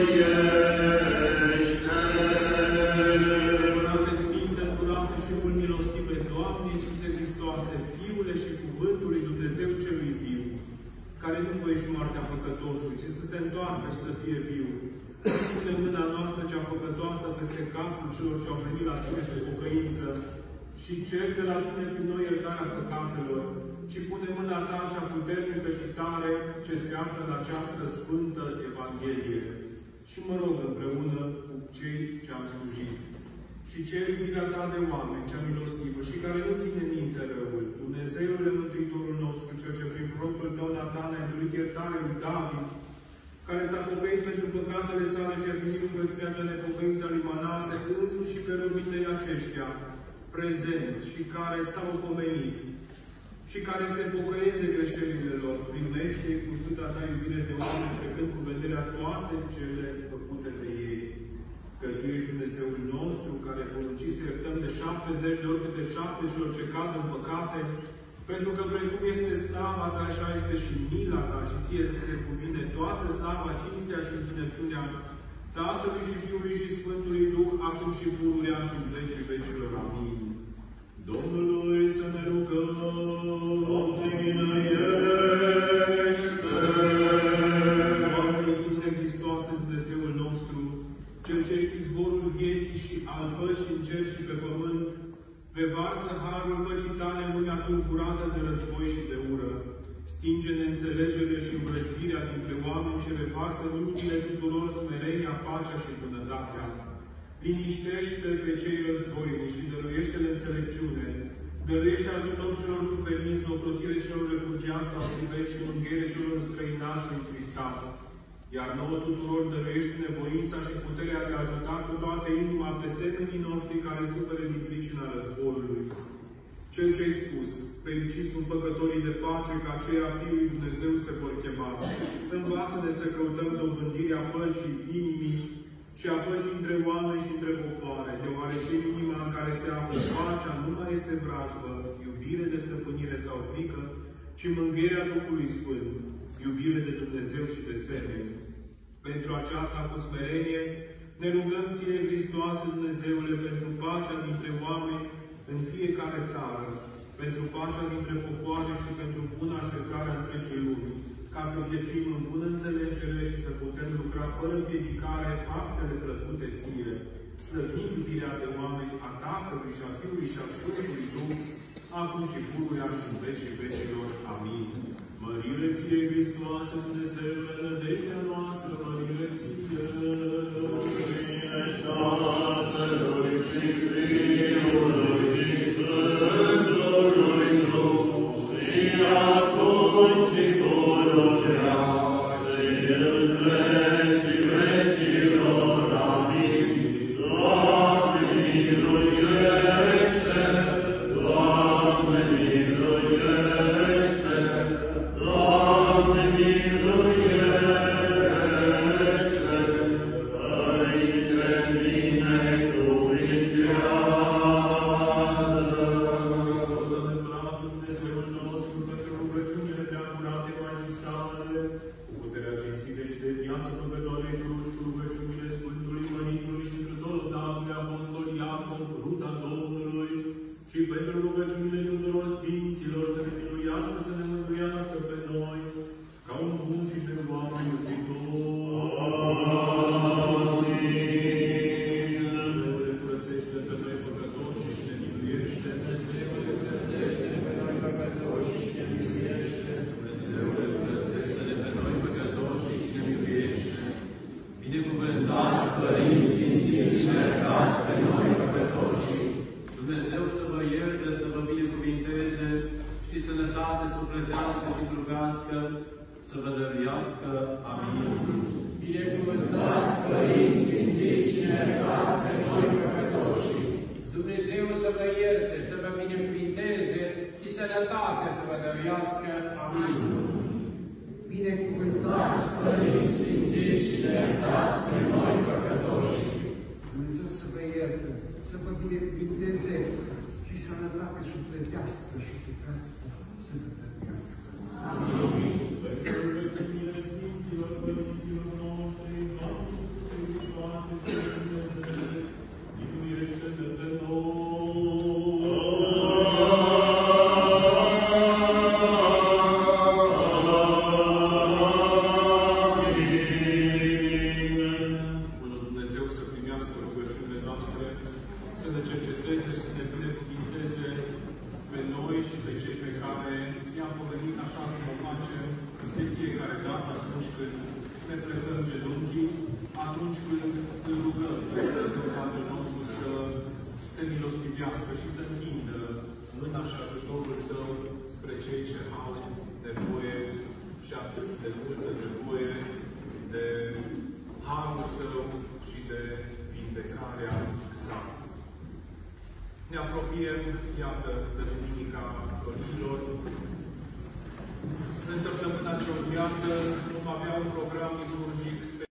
miluiește! Adevărate Sfinte, îndurate și mult milostive, Doamne Iisuse Hristoase, Fiule și Cuvântul lui Dumnezeu celui viu, care nu voiești moartea păcătosului, ci să se întoarcă și să fie viu. Pune mâna noastră cea păcătoasă peste capul celor ce au venit la Tine pe pocăință și cer de la Tine prin noi iertarea păcatelor, ci pune mâna Ta cea puternică și tare ce se află în această Sfântă Evanghelie. Și mă rog împreună cu cei ce am slujit. Și cer iubirea Ta de oameni, cea milostivă și care nu ține minte răul, Dumnezeule Mântuitorul nostru, Cel ce prin prorocul Tău Natan a îndurit iertare lui David, care s-a pocăit pentru păcatele sale și a primit rugăciunea cea nepocăință a lui Manase, însuși și pe robii Tăi aceștia, prezenți și care s-au pomenit și care se pocăiesc de greșelile lor, primește-i cu știuta Ta iubire de oameni, trecând cu vederea toate cele făcute de ei. Că Tu ești Dumnezeul nostru, care porunci să iertăm de 70 de ori câte 7 celor ce cad în păcate, pentru că precum este slava Ta, așa este și mila Ta, și Ție se cuvine toată slava, cinstea și înțelepciunea Tatălui și Fiului și Sfântului Duh, acum și pururea și în vecii vecilor. Amin. Domnului să ne rugăm! Doamne miluiește! Doamne Iisuse Hristoase, Dumnezeul nostru, Cel ce ești izvorul vieții și al păcii în cer și pe pământ, revarsă harul păcii Tale în lumea tulburată de război și de ură. Stinge neînțelegere și învrăjbirea dintre oameni și revarsă în inimile tuturor smerenia, pacea și bunătatea. Liniștește pe cei războinici și dăruiește-le înțelepciune. Dăruiește ajutor celor suferinți, ocrotire celor refugiați sau priveți și mângâiere celor înstrăinați și întristați. Iar nouă tuturor dăruiește nevoința și puterea de a ajuta cu toată inima pe semenii noștri care suferă din pricina războiului. Cel ce ai spus, fericiți sunt păcătorii de pace, că aceia Fiului Dumnezeu se vor chema. Învață-ne să căutăm dobândirea păcii inimii și a păcii între oameni și între popoare, deoarece în inima în care se află pacea nu mai este vrajbă, iubire de stăpânire sau frică, ci mângâierea Duhului Sfânt, iubire de Dumnezeu și de semeni. Pentru aceasta, cu smerenie, ne rugăm Ție, Hristoase Dumnezeule, pentru pacea dintre oameni în fiecare țară, pentru pacea dintre popoare și pentru bună așezare a întregii lumi, ca să viețuim în bună înțelegere și să putem lucra fără împiedicare faptele plăcute Ție, slăvind iubirea de oameni a Tatălui și a Fiului și a Sfântului Duh, acum și pururea și în vecii vecilor. Amin. Mărire Ție, Hristoase, Dumnezeule, nădejdea noastră, mărire Ție! Mărire Tatălui și Fiului și Sfântului Duh, și acum și pururea și în vecii vecilor. Amin. Doamne miluiește! Doamne miluiește! Doamne miluiește! Părinte binecuvintează! Hristos adevărat, Dumnezeul nostru, pentru rugăciunile preacurate Maicii sale, cu puterea cinstite și de viață păcătoarei cruci, cu rugăciunile Sfântului Părintului și cu tot Darul Apostol Iacov, ruda Domnului, și pentru rugăciunile tuturor Sfinților să ne miluiască, să ne mântuiască pe noi, ca un bun și de oameni iubitor. Amin. Dumnezeule, curățește pe noi păcătoși și ne miluiește. Dumnezeule, curățește-ne pe noi păcătoși și ne miluiește. Dumnezeule, curățește-ne pe noi păcătoși și ne miluiește. Binecuvântați, părinți sfințiți și ne iertați pe noi păcătoși. Dumnezeu să vă ierte, să vă binecuvinteze și sănătate sufletească și trupească să vă dăruiască. Amin. Binecuvântați, părinți sfințiți și ne iertați pe noi păcătoși. Dumnezeu să vă ierte, să vă binecuvinteze și sănătate să vă dăruiască. Amin. Binecuvântați, părinți sfințiți și ne iertați pe noi păcătoși. Dumnezeu să vă ierte, să vă binecuvinteze și sănătate sufletească și trupească să vă dăruiască. Amin. Pentru rugăciunile Sfinților Părinților noștri, Doamne, mântuiască și să întindă mâna și ajutorul Său spre cei ce au nevoie și atât de multă nevoie de harul Său și de vindecarea Sa. Ne apropiem, iată, de Duminica Rotilor. În săptămâna ce urmează vom avea un program liturgic special.